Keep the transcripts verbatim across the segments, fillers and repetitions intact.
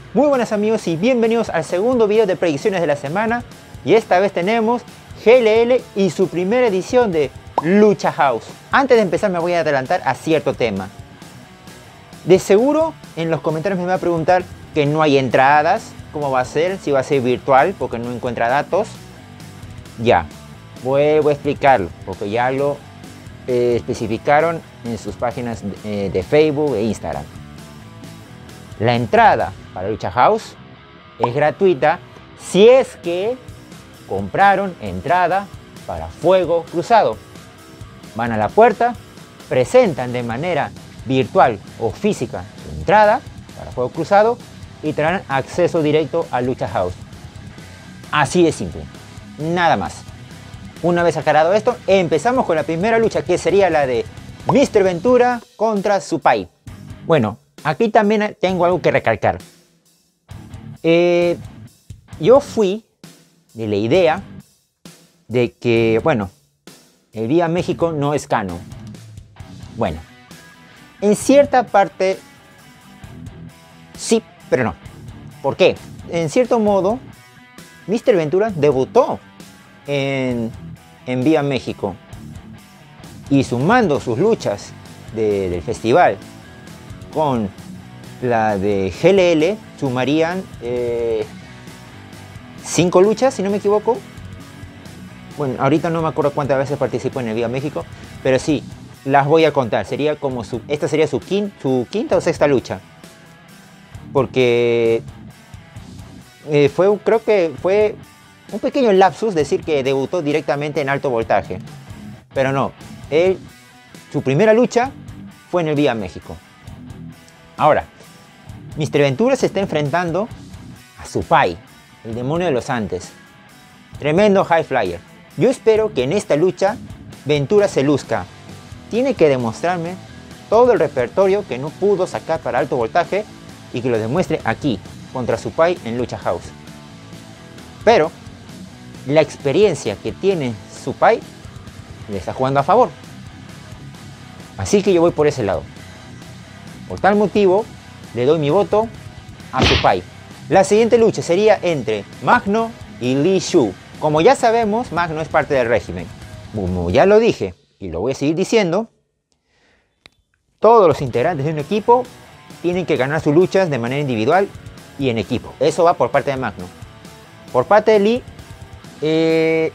Muy buenas amigos y bienvenidos al segundo video de predicciones de la semana. Y esta vez tenemos G L L y su primera edición de Lucha House. Antes de empezar me voy a adelantar a cierto tema. De seguro en los comentarios me va a preguntar que no hay entradas, cómo va a ser, si va a ser virtual porque no encuentra datos. Ya, vuelvo a explicarlo porque ya lo eh, especificaron en sus páginas eh, de Facebook e Instagram. La entrada para Lucha House es gratuita si es que compraron entrada para Fuego Cruzado. Van a la puerta, presentan de manera virtual o física su entrada para Fuego Cruzado y tendrán acceso directo a Lucha House. Así de simple, nada más. Una vez aclarado esto, empezamos con la primera lucha, que sería la de míster Ventura contra Supai. Bueno, aquí también tengo algo que recalcar. Eh, yo fui de la idea de que, bueno, el Viva México no es canon. Bueno, en cierta parte sí, pero no. ¿Por qué? En cierto modo, míster Ventura debutó en, en Viva México y sumando sus luchas de, del festival con la de G L L sumarían eh, cinco luchas, si no me equivoco. Bueno, ahorita no me acuerdo cuántas veces participó en el Viva México, pero sí, las voy a contar. Sería como su, esta sería su, quin, su quinta o sexta lucha. Porque eh, fue, creo que fue un pequeño lapsus decir que debutó directamente en Alto Voltaje. Pero no, él, su primera lucha fue en el Viva México. Ahora, míster Ventura se está enfrentando a Supai, el demonio de los Andes. Tremendo high flyer. Yo espero que en esta lucha Ventura se luzca. Tiene que demostrarme todo el repertorio que no pudo sacar para Alto Voltaje y que lo demuestre aquí, contra Supai en Lucha House. Pero la experiencia que tiene Supai le está jugando a favor. Así que yo voy por ese lado. Por tal motivo, le doy mi voto a Supai. La siguiente lucha sería entre Magno y Lee Shu. Como ya sabemos, Magno es parte del régimen. Como ya lo dije, y lo voy a seguir diciendo, todos los integrantes de un equipo tienen que ganar sus luchas de manera individual y en equipo. Eso va por parte de Magno. Por parte de Lee, eh,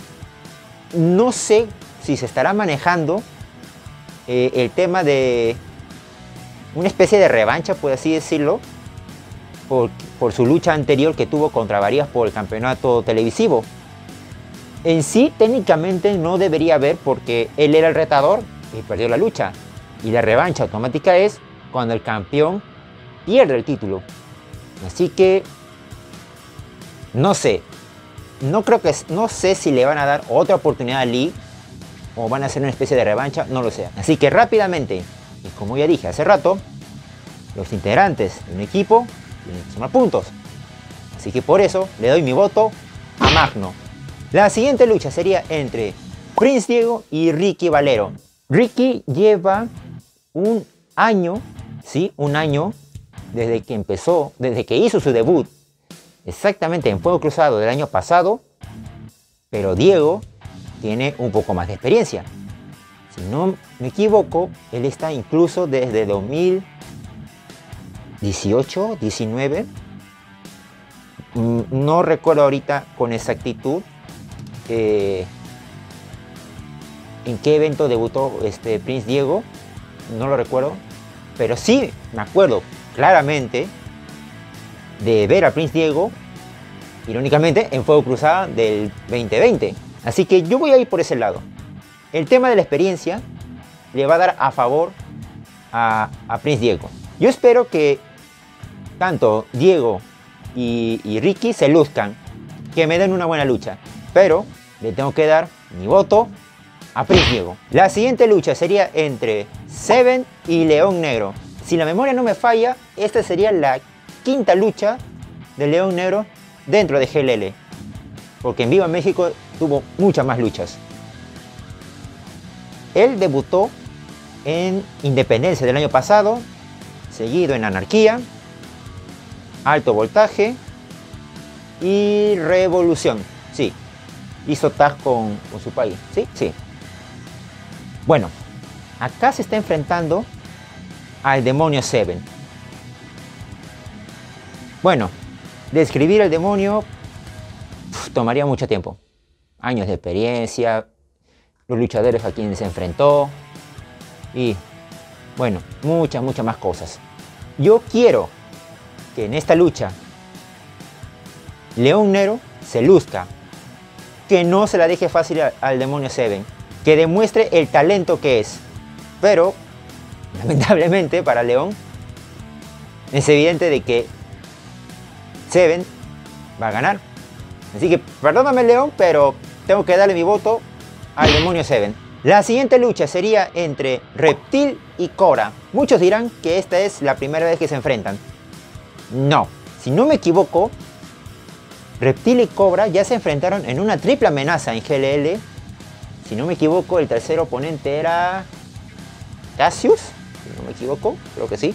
no sé si se estará manejando eh, el tema de una especie de revancha, por así decirlo, por, por su lucha anterior que tuvo contra Varías por el campeonato televisivo. En sí, técnicamente no debería haber porque él era el retador y perdió la lucha. Y la revancha automática es cuando el campeón pierde el título. Así que, no sé, no creo que, no sé si le van a dar otra oportunidad a Lee o van a hacer una especie de revancha, no lo sé. Así que rápidamente, y como ya dije hace rato, los integrantes de un equipo tienen que sumar puntos. Así que por eso le doy mi voto a Magno. La siguiente lucha sería entre Prince Diego y Ricky Valero. Ricky lleva un año, sí, un año desde que empezó, desde que hizo su debut, exactamente en Fuego Cruzado del año pasado, pero Diego tiene un poco más de experiencia. Si no me equivoco, él está incluso desde dos mil dieciocho, diecinueve. No recuerdo ahorita con exactitud eh, en qué evento debutó este Prince Diego. No lo recuerdo. Pero sí me acuerdo claramente de ver a Prince Diego, irónicamente, en Fuego Cruzado del veinte veinte. Así que yo voy a ir por ese lado. El tema de la experiencia le va a dar a favor a, a Prince Diego. Yo espero que tanto Diego y, y Ricky se luzcan, que me den una buena lucha. Pero le tengo que dar mi voto a Prince Diego. La siguiente lucha sería entre Seven y León Negro. Si la memoria no me falla, esta sería la quinta lucha de León Negro dentro de G L L. Porque en Viva México tuvo muchas más luchas. Él debutó en Independencia del año pasado, seguido en Anarquía, alto voltaje y revolución. Sí, hizo tag con, con su país. Sí, sí. Bueno, acá se está enfrentando al demonio Seven. Bueno, describir al demonio uf, tomaría mucho tiempo. Años de experiencia, los luchadores a quienes se enfrentó y, bueno, muchas, muchas más cosas. Yo quiero que en esta lucha León Nero se luzca, que no se la deje fácil al, al demonio Seven, que demuestre el talento que es. Pero, lamentablemente para León, es evidente de que Seven va a ganar. Así que perdóname León, pero tengo que darle mi voto al demonio Seven. La siguiente lucha sería entre Reptil y Cobra. Muchos dirán que esta es la primera vez que se enfrentan. No, si no me equivoco, Reptil y Cobra ya se enfrentaron en una triple amenaza en G L L. Si no me equivoco, el tercer oponente era Cassius, si no me equivoco, creo que sí.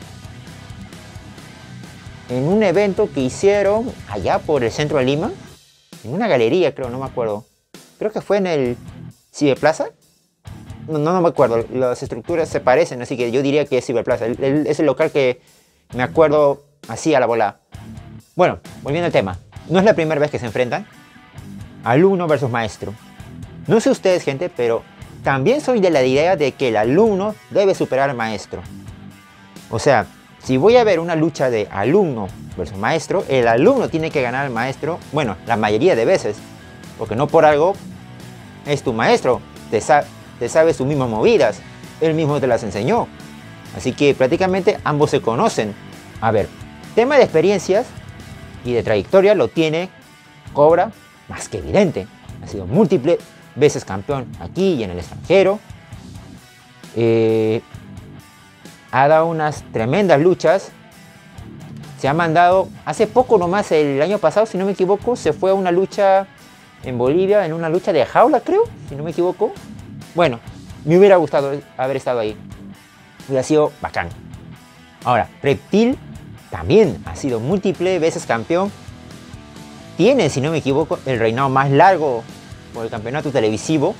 En un evento que hicieron allá por el centro de Lima, en una galería creo, no me acuerdo. Creo que fue en el Ciberplaza. No, no, no me acuerdo, las estructuras se parecen, así que yo diría que es Ciberplaza. El, el, es el local que me acuerdo así a la volada. Bueno, volviendo al tema. No es la primera vez que se enfrentan. Alumno versus maestro. No sé ustedes, gente, pero también soy de la idea de que el alumno debe superar al maestro. O sea, si voy a ver una lucha de alumno versus maestro, el alumno tiene que ganar al maestro, bueno, la mayoría de veces. Porque no por algo es tu maestro, te, sa te sabe sus mismas movidas, él mismo te las enseñó. Así que prácticamente ambos se conocen. A ver, tema de experiencias y de trayectoria lo tiene Cobra más que evidente. Ha sido múltiples veces campeón aquí y en el extranjero. Eh, ha dado unas tremendas luchas. Se ha mandado, hace poco nomás, el año pasado, si no me equivoco, se fue a una lucha en Bolivia, en una lucha de jaula, creo, si no me equivoco. Bueno, me hubiera gustado haber estado ahí. Hubiera sido bacán. Ahora, Reptil también ha sido múltiples veces campeón. Tiene, si no me equivoco, el reinado más largo por el campeonato televisivo.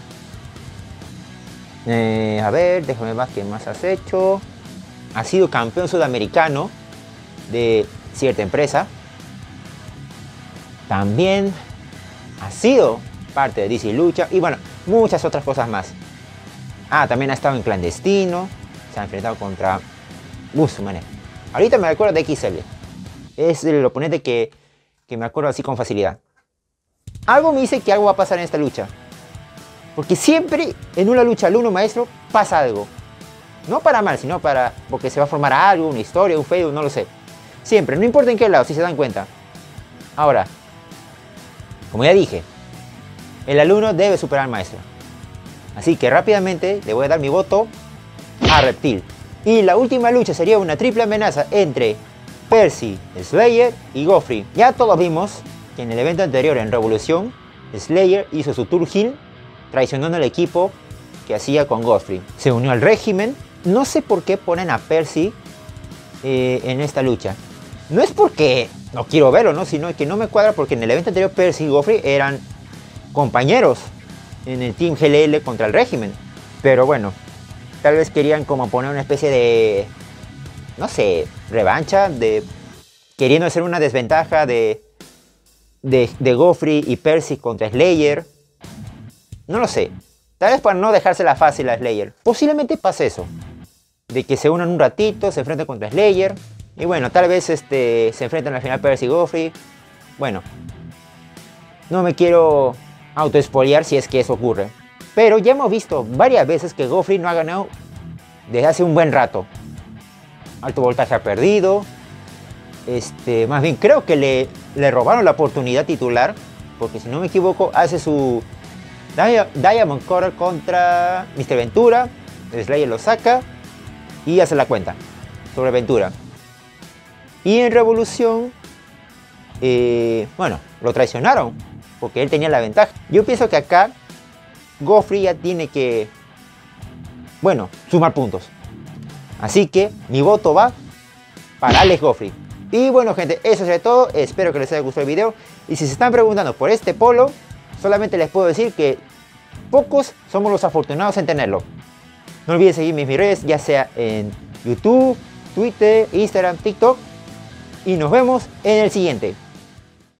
Eh, a ver, déjame ver qué más has hecho. Ha sido campeón sudamericano de cierta empresa. También ha sido parte de D C Lucha. Y bueno, muchas otras cosas más. Ah, también ha estado en clandestino. Se ha enfrentado contra... Uf, man. Ahorita me acuerdo de X L. Es el oponente que, que me acuerdo así con facilidad. Algo me dice que algo va a pasar en esta lucha. Porque siempre en una lucha alumno maestro pasa algo. No para mal, sino para... porque se va a formar algo, una historia, un feudo, no lo sé. Siempre, no importa en qué lado, si se dan cuenta. Ahora, como ya dije, el alumno debe superar al maestro. Así que rápidamente le voy a dar mi voto a Reptil. Y la última lucha sería una triple amenaza entre Percy, Slayer y Godfrey. Ya todos vimos que en el evento anterior en Revolución, Slayer hizo su tour heel traicionando al equipo que hacía con Godfrey. Se unió al régimen. No sé por qué ponen a Percy eh, en esta lucha. No es porque no quiero verlo, ¿no? Sino que no me cuadra porque en el evento anterior Percy y Godfrey eran compañeros en el Team G L L contra el régimen. Pero bueno, tal vez querían como poner una especie de, no sé, revancha, de queriendo hacer una desventaja de, de, de Godfrey y Percy contra Slayer. No lo sé. Tal vez para no dejársela fácil a Slayer. Posiblemente pase eso. De que se unan un ratito, se enfrenten contra Slayer. Y bueno, tal vez este, se enfrentan al final Percy y Godfrey. Bueno. No me quiero auto-spoilear si es que eso ocurre. Pero ya hemos visto varias veces que Godfrey no ha ganado desde hace un buen rato. Alto voltaje ha perdido. Este, más bien creo que le, le robaron la oportunidad titular. Porque si no me equivoco hace su Diamond Cutter contra mister Ventura. Slayer lo saca y hace la cuenta sobre Ventura. Y en Revolución, eh, bueno, lo traicionaron porque él tenía la ventaja. Yo pienso que acá Godfrey ya tiene que, bueno, sumar puntos. Así que mi voto va para Alex Godfrey. Y bueno gente, eso es todo, espero que les haya gustado el video. Y si se están preguntando por este polo, solamente les puedo decir que pocos somos los afortunados en tenerlo. No olviden seguirme en mis redes, ya sea en YouTube, Twitter, Instagram, TikTok. Y nos vemos en el siguiente.